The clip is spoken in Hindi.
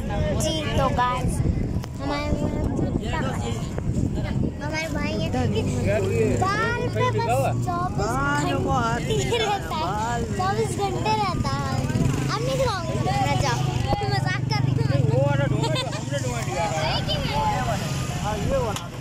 जी तो गाइस हमारे भाई है बाल पे बस 24 घंटे रहता है। अब नहीं दिखाऊंगा मैं, जाओ मजाक कर रही हूँ।